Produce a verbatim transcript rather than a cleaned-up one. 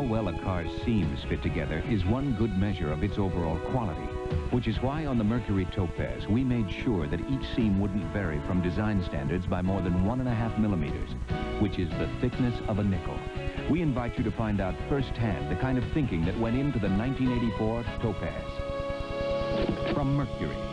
well a car's seams fit together is one good measure of its overall quality, which is why on the Mercury Topaz we made sure that each seam wouldn't vary from design standards by more than one and a half millimeters, which is the thickness of a nickel. We invite you to find out firsthand the kind of thinking that went into the nineteen eighty-four Topaz. From Mercury.